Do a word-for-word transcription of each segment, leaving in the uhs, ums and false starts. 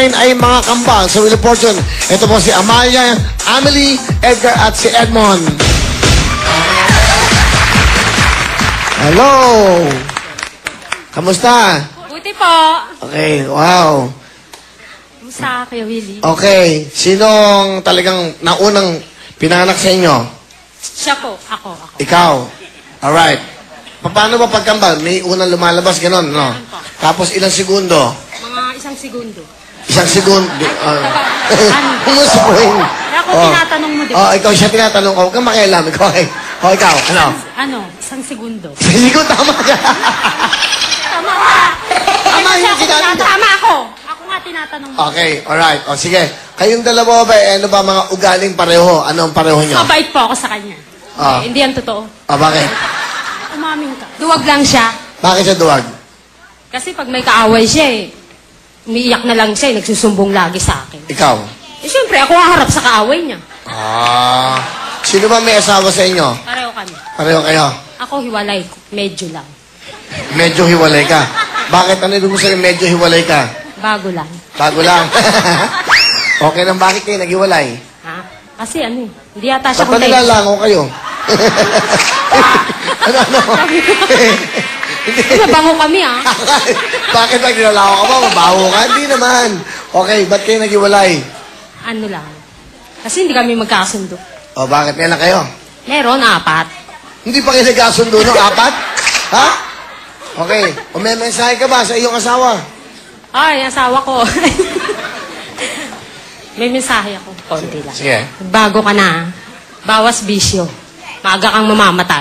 natin ay mga kambal sa Wheel of Fortune. Ito po si Amalia, Amelie, Edgar at si Edmond. Hello! Kamusta? Buti po. Okay, wow. Kamusta kayo, Willie? Okay, sinong talagang naunang pinanganak sa inyo? Siya po. Ako, ako. Ikaw. Alright. Paano ba pagkambal? May unang lumalabas, gano'n, no? Tapos ilang segundo? Mga isang segundo. Isang segundo. Uh, Ano? Kumusta po yun? Kaya ako tinatanong mo, di ba? Oh, ikaw siya tinatanong ko. Huwag kang makialam. Ikaw, okay. Oh, ikaw, ano? Ano? Isang segundo. Hindi ko tama ka. Tama ka. Tama Kasi yung ako sinabi. tinata- Tama ako. Ako nga tinatanong mo. Okay, alright. O, sige. Kayong dalawa ba, eh, ano ba mga ugaling pareho? Ano ang pareho nyo? Mabait po ako sa kanya. Ah. Eh, hindi yan totoo. Ah, bakit? Umamin ka. Duwag lang siya. Bakit siya duwag? Kasi pag may kaaway siya eh, umiiyak na lang siya eh, nagsusumbong lagi sa akin. Ikaw? Eh, syempre, ako haharap sa kaaway niya. Ah. Sino ba may asawa sa inyo? Pareho kami. Pareho kayo? Ako hiwalay ko. Medyo lang. Medyo hiwalay ka. Bakit? Ano ibig mo sabihin medyo hiwalay ka? Bago lang. Bago lang. Okay lang, bakit kayo naghiwalay? Ha? Kasi ano eh, hindi yata siya Ba't ba kontento. nilalango kayo? ano, ano? Ay, mabango kami ah. Bakit ba nilalango ka ba? Mabaho ka? Hindi naman. Okay, ba't kayo naghiwalay? Ano lang. Kasi hindi kami magkasundo. O, bakit nga lang kayo? Meron, apat. Hindi pa kayo nagkasundo ng apat? Ha? Okay. O may mensahe ka ba sa iyong asawa? Ay, asawa ko. May mensahe ako. Konti lang. Sige. Bago ka na. Bawas bisyo. Maaga kang mamamatay.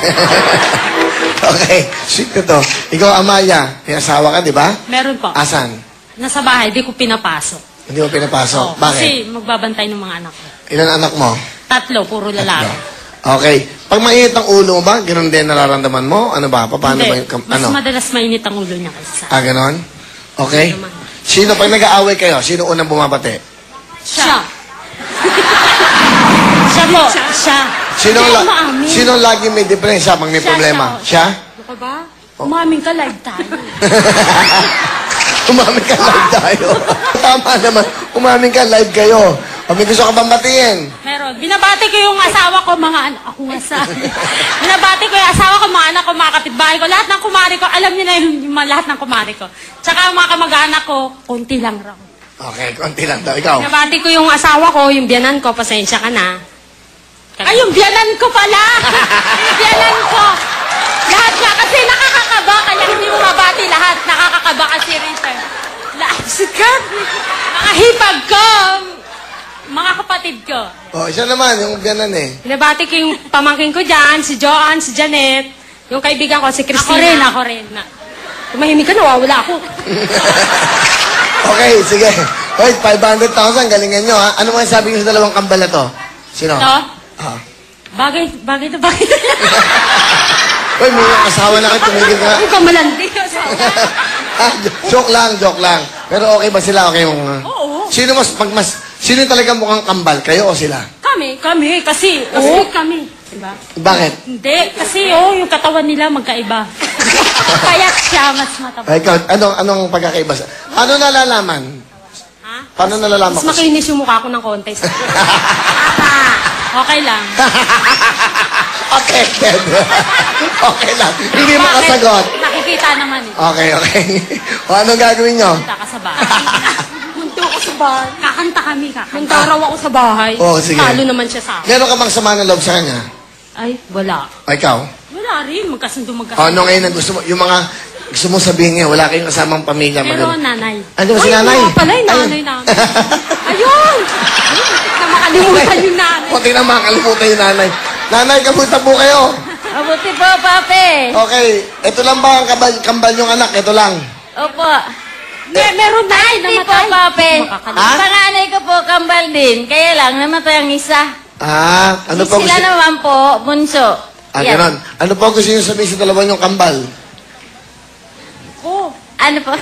Okay. Sweet na to. Ikaw, Amalia, may asawa ka, di ba? Meron po. Asan? Nasa bahay, di ko pinapasok. Hindi mo pinapasok. Oo, Bakit? Kasi magbabantay ng mga anak ko. Ilan anak mo? Tatlo, puro lalaki. Okay. Pag mainit ang ulo mo ba, ganoon din nararamdaman mo? Ano ba? Paano Hindi, ba yung... kam- mas Ano? madalas mainit ang ulo niya kaysa sa Ah, ganon? Okay. Hindi naman. Sino, pag nag-aaway kayo, sino unang bumabate? Siya. Siya po. Siya. Sino, Hindi la ako maamin. sino lagi may depresya pag may Siya, problema? siya, Siya? Ano ka ba? Umamin ka, live tayo. Umamin ka live tayo. Tama naman. Umamin ka live kayo. O may gusto ka bang batiin? Meron. Binabati ko yung asawa ko, mga anak. Ako nga sa... Binabati ko yung asawa ko, mga anak ko, mga kapitbahay ko. Lahat ng kumari ko, alam niyo na yung, yung mga- lahat ng kumari ko. Tsaka ang mga kamag-anak ko, konti lang raw. Okay, konti lang daw. Ikaw? Binabati ko yung asawa ko, yung biyanan ko, pasensya ka na. Ay, yung biyanan ko pala! Yung biyanan ko! Lahat nga, kasi nakakakaba, kaya hindi mo mabati lahat. Nakakakaba kasi rito. Lahat, sikat! Mga hipag ko! Mga kapatid ko. O, isa naman, yung biyanan eh. Binabati ko yung pamangkin ko dyan, si Joanne, si Janet, yung kaibigan ko, si Christina. Ako rin, ako rin. Na. Tumahimik ka, nawawala ako. Okay, sige. Wait, five hundred thousand, galingan nyo ha. Ano mga sabi nyo sa dalawang kambal na to? Sino? Ito? Ah. Bagay, bagay na bagay. Uy, may asawa na kayo, tumigil ka. Ay, kamalandi. asawa. Ah, joke lang, joke lang. Pero okay ba sila? Okay mo nga. Oo. Sino mas, pag mas, sino talaga mukhang kambal? Kayo o sila? Kami, kami, kasi, kasi kami. Diba? Bakit? Hindi, kasi oh, yung katawan nila magkaiba. Kaya siya mas mataba. Ay, ikaw, anong, anong pagkakaiba? sa- Paano nalalaman? Ha? Paano nalalaman Mas ko? makinis yung mukha ko ng konti. Okay lang. Okay, Ted. Okay lang. Hindi Bakit? makasagot. Nakikita naman eh. Okay, okay. O, anong gagawin nyo? Punta ka sa bahay. Punta ako sa bahay. Kakanta kami, kakanta. Punta raw ako sa bahay. Oo, sige. Talo naman siya sa akin. Meron ka bang sama ng loob sa kanya? Ay, wala. O, ikaw? Wala rin. Magkasundo O, magkasundo. ano ngayon ang gusto mo? Yung mga gusto mo sabihin ngayon, wala kayong kasamang pamilya. Pero maganda. nanay. Ano ba si nanay? Ay, pala yung nanay Ayun. namin. Ayun! Na makalimutan yung nanay. Kunti na makakalimutan yung nanay. Nanay, kamusta po kayo? Mabuti po, pape. Okay, ito lang ba ang kambal, kambal yung anak? Ito lang. Opo. May, meron na Ay, hindi po, pape. Ha? Panganay ko po, kambal din. Kaya lang, namatay ang isa. Ah, ano po Sila gusto? naman po, bunso. Ah, Yan. ganon. Ano po gusto nyo sabihin sa dalawa yung kambal? Oh. Ano po?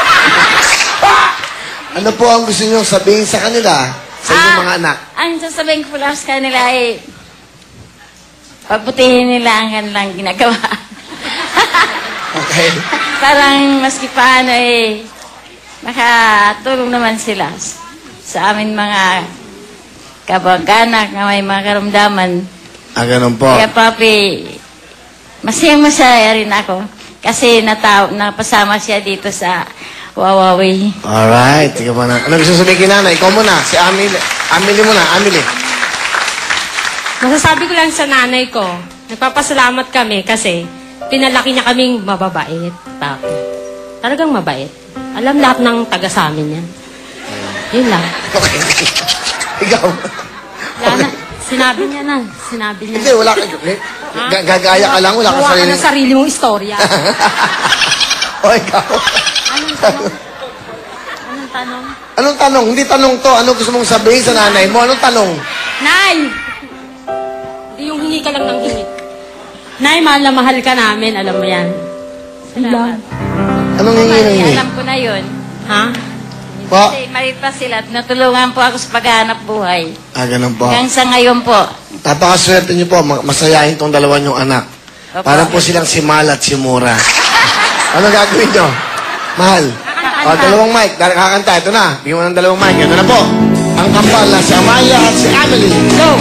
Ano po ang gusto nyo sabihin sa kanila? Sa inyong Ah, mga anak? Ang sasabihin ko lang sa kanila ay, pagputihin nila ang kanilang ginagawa. Okay. Parang maski paano eh, Nakatulong naman sila sa amin mga kabag-anak na may mga karamdaman. Ah, ganun po. Kaya papi, masayang masaya rin ako kasi nataw, napasama siya dito sa Wawawi. Alright, tika pa na. Ano gusto sabihin kay nanay? Ikaw muna, si Amelie. Amelie muna, Amelie. Masasabi ko lang sa nanay ko, nagpapasalamat kami kasi pinalaki niya kaming mababait. Papi. Talagang mabait. Alam lahat ng taga sa amin yan. Yun lang. Okay. Ikaw. Wala na. Sinabi niya na. Sinabi niya. Hindi, wala ka. Ga- Gagaya ka lang, wala ka Gawa ka sarili. ng sarili mong istorya. O, ikaw. Anong tanong? Anong tanong? Anong tanong? Hindi tanong to. Ano gusto mong sabihin sa nanay mo? Anong tanong? Nay! Hindi yung hingi ka lang ng hingi. Nay, mahal na mahal ka namin. Alam mo yan. Salamat. Anong hingi ng Ay, hingi? alam ko na yun. Ha? Po? Kasi maliit pa sila at natulungan po ako sa paghahanap buhay. Ah, ganun po. Hanggang sa ngayon po. Napakaswerte niyo po. Ma- Masayahin tong dalawa niyong anak. Opo. Parang po silang si Mal at si Mura. Ano gagawin niyo? Mahal. O, dalawang mic. Dahil kakanta. Ito na. Bigyan mo ng dalawang mic. Ito na po. Ang kampal na si Amaya at si Amelie. Go!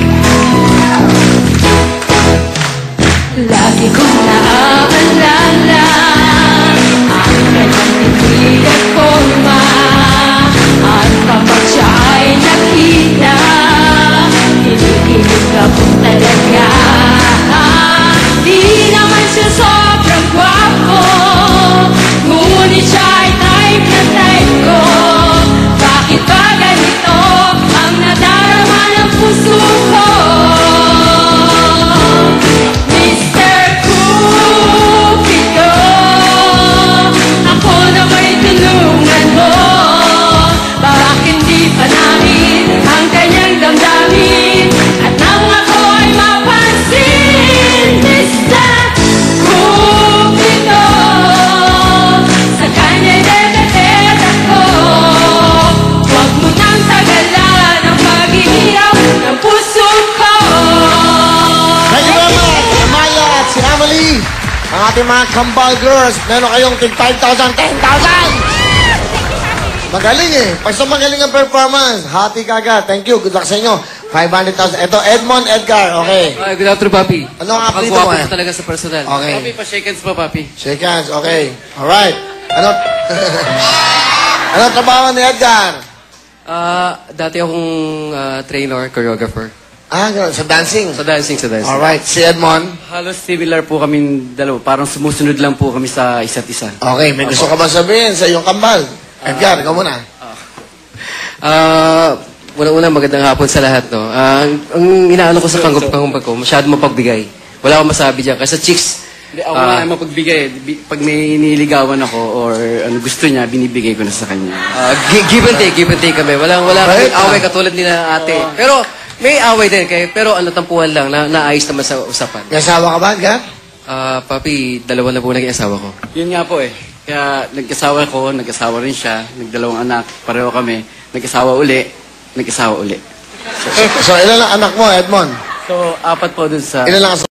Lagi kong naaalala ang kanyang bibig at forma. At kapag siya ay nakita, kinikilig ako talaga. Di naman siya sobrang gwapo, ngunit siya ay type na type ko. Bakit ba ganito ang nadarama ng puso ko? Mister Cupido, ako na may tulungan mo. Bakit hindi pa namin ang kanyang damdamin? At nang ako ay mapansin, Mister Cupido, sa kanya'y dedated ako. Huwag mo nang tagalan ang paghihirap ng puso ko. Thank you very much, Amaya at si Amelie. Ang ating mga kambal girls, meron kayong tig five thousand, ten thousand! Magaling eh. Pag sa magaling ang performance, hati ka agad. Thank you. Good luck sa inyo. five hundred thousand. Ito, Edmond Edgar. Okay. Ay, good afternoon, Papi. Ano ang apelido mo, Napakagwapo eh? ko talaga sa personal. Okay. Papi, pa-shake hands po, Papi. Shake hands. Okay. Alright. Ano? Ano trabaho ni Edgar? Ah, dati akong ah, trainer, choreographer. Ah, ganun. Sa dancing. Sa dancing, sa dancing. Alright. Si Edmond. Halos similar po kami dalawa. Parang sumusunod lang po kami sa isa't isa. Okay. May gusto ka ba sabihin sa iyong kambal? Edgar, ikaw muna. Ah, una-una, magandang hapon sa lahat, no? Ah, ang ang inaano ko sa pangumpag ko, masyado mapagbigay. Wala akong masabi dyan. Kasi chicks, Hindi, ako Ah. na mapagbigay. Bi- Pag may niligawan ako or ano gusto niya, binibigay ko na sa kanya. ah, gi- give and take, give and take kami. Walang, wala Right, kaming away katulad ni na ate. Pero, may away din. Kaya, pero ano, tampuhan lang, na, naayos naman sa usapan. May asawa ka ba, Edgar? Ah, Papi, dalawa na po naging asawa ko. Yun nga po eh. Kaya nag-asawa ko, nag-asawa rin siya, nagdalawang anak, pareho kami, nag-asawa uli, nag-asawa uli. So, ilan ang anak mo, Edmond? So, apat po dun sa... Ilan lang ang